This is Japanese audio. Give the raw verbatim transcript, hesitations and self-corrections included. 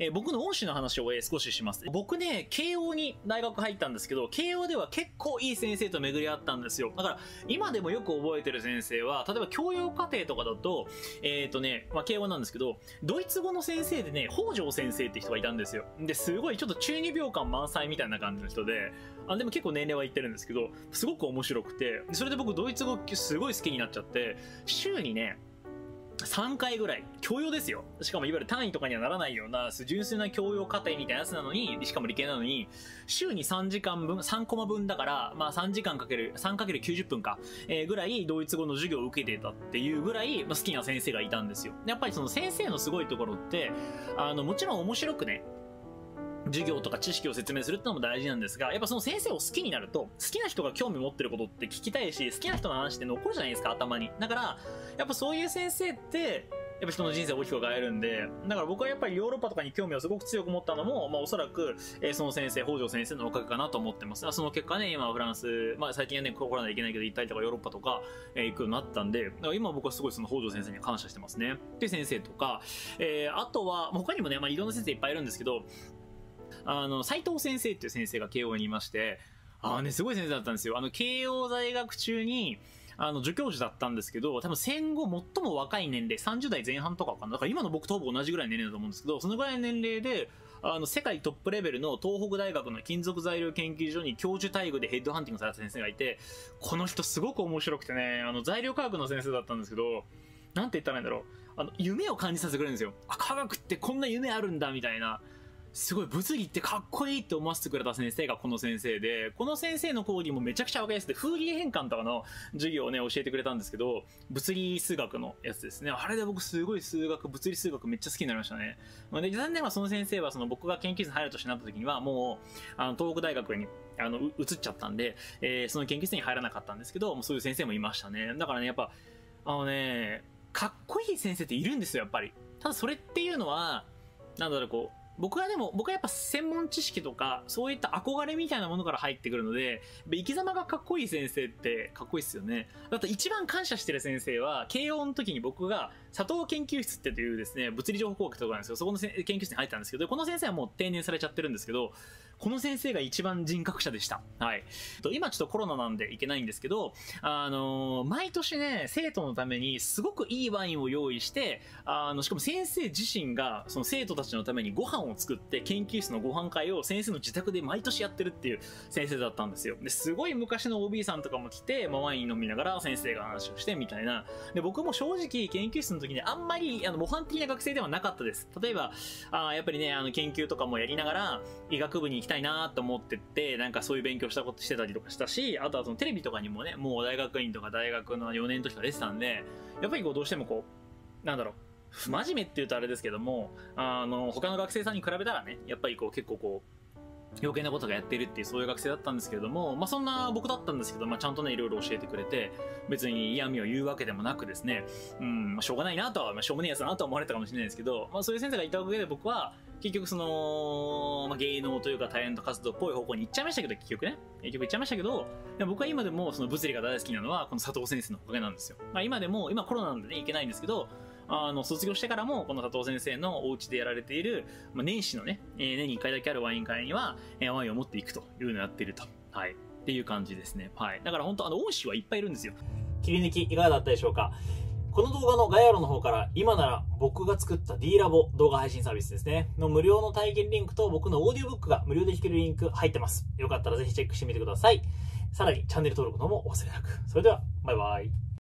えー、僕の恩師の話を、えー、少しします。僕ね、慶応に大学入ったんですけど、慶応では結構いい先生と巡り合ったんですよ。だから、今でもよく覚えてる先生は、例えば教養課程とかだと、えっとね、まあ、慶応なんですけど、ドイツ語の先生でね、北条先生って人がいたんですよ。で、すごいちょっと中二病感満載みたいな感じの人で、あでも結構年齢は言ってるんですけど、すごく面白くて、それで僕ドイツ語すごい好きになっちゃって、週にね、さんかいぐらい、教養ですよ。しかもいわゆる単位とかにはならないような、純粋な教養課程みたいなやつなのに、しかも理系なのに、週にさんじかんぶん、さんコマ分だから、まあさんじかんかける、さんかけるきゅうじゅっぷんか、えー、ぐらいドイツ語の授業を受けてたっていうぐらい、まあ、好きな先生がいたんですよ。やっぱりその先生のすごいところって、あの、もちろん面白くね、授業とか知識を説明するってのも大事なんですが、やっぱその先生を好きになると、好きな人が興味持ってることって聞きたいし、好きな人の話って残るじゃないですか、頭に。だから、やっぱそういう先生って、やっぱ人の人生を大きく変えるんで、だから僕はやっぱりヨーロッパとかに興味をすごく強く持ったのも、まあおそらく、えー、その先生、北条先生のおかげかなと思ってます。その結果ね、今フランス、まあ最近はね、コロナで行けないけど、行ったりとかヨーロッパとか、えー、行くようになったんで、だから今僕はすごいその北条先生には感謝してますね。っていう先生とか、えー、あとは、他にもね、まあいろんな先生いっぱいいるんですけど、あの、斉藤先生っていう先生が慶応にいまして、ああね、すごい先生だったんですよ。あの、慶応在学中に、あの、助教授だったんですけど、多分戦後最も若い年齢、さんじゅうだいぜん半とかかな。だから今の僕とほぼ同じぐらいの年齢だと思うんですけど、そのぐらいの年齢で、あの、世界トップレベルの東北大学の金属材料研究所に教授待遇でヘッドハンティングされた先生がいて、この人すごく面白くてね、あの、材料科学の先生だったんですけど、なんて言ったらいいんだろう。あの、夢を感じさせてくれるんですよ。あ、科学ってこんな夢あるんだ、みたいな。すごい物理ってかっこいいって思わせてくれた先生がこの先生で、この先生の講義もめちゃくちゃわかりやすくて、フーリエ変換とかの授業をね、教えてくれたんですけど、物理数学のやつですね。あれで僕すごい数学、物理数学めっちゃ好きになりましたね。で、残念ながらその先生はその僕が研究室に入る年になった時には、もう、あの、東北大学に、あの、移っちゃったんで、えー、その研究室に入らなかったんですけど、もうそういう先生もいましたね。だからね、やっぱ、あのね、かっこいい先生っているんですよ、やっぱり。ただそれっていうのは、なんだろう、こう、僕はでも、僕はやっぱ専門知識とか、そういった憧れみたいなものから入ってくるので、生き様がかっこいい先生ってかっこいいっすよね。だって一番感謝してる先生は、慶応の時に僕が佐藤研究室ってというですね、物理情報工学とかなんですよ。そこの研究室に入ったんですけど、この先生はもう定年されちゃってるんですけど、この先生が一番人格者でした。はい。今ちょっとコロナなんでいけないんですけど、あのー、毎年ね、生徒のためにすごくいいワインを用意して、あの、しかも先生自身が、その生徒たちのためにご飯を作って、研究室のご飯会を先生の自宅で毎年やってるっていう先生だったんですよ。で、すごい昔の オービー さんとかも来て、まあ、ワイン飲みながら先生が話をしてみたいな。で、僕も正直研究室の時にあんまり、あの、模範的な学生ではなかったです。例えば、あやっぱりね、あの、研究とかもやりながら、医学部に行きたいなと思ってって、なんかそういう勉強したことしてたりとかしたし、あとはそのテレビとかにもね、もう大学院とか大学のよねんの時から出てたんで、やっぱりこうどうしてもこう、なんだろう、不真面目って言うとあれですけども、あの、他の学生さんに比べたらね、やっぱりこう結構こう、余計なことがやってるっていうそういう学生だったんですけれども、まあそんな僕だったんですけど、まあちゃんとねいろいろ教えてくれて、別に嫌味を言うわけでもなくですね、うん、まあしょうがないなとは、まあしょうもねえやつだなとは思われたかもしれないですけど、まあそういう先生がいたおかげで僕は、結局その、まあ、芸能というかタレント活動っぽい方向に行っちゃいましたけど、結局ね。結局行っちゃいましたけど、でも僕は今でもその物理が大好きなのは、この佐藤先生のおかげなんですよ。まあ今でも、今コロナなんでね、行けないんですけど、あの、卒業してからも、この佐藤先生のお家でやられている、まあ、年始のね、えー、年にいっかいだけあるワイン会には、えー、ワインを持っていくというのをやっていると。はい。っていう感じですね。はい。だから本当、あの、恩師はいっぱいいるんですよ。切り抜きいかがだったでしょうか。この動画の概要欄の方から、今なら僕が作った D ラボ動画配信サービスですね。の無料の体験リンクと僕のオーディオブックが無料で弾けるリンク入ってます。よかったらぜひチェックしてみてください。さらにチャンネル登録の方もお忘れなく。それでは、バイバイ。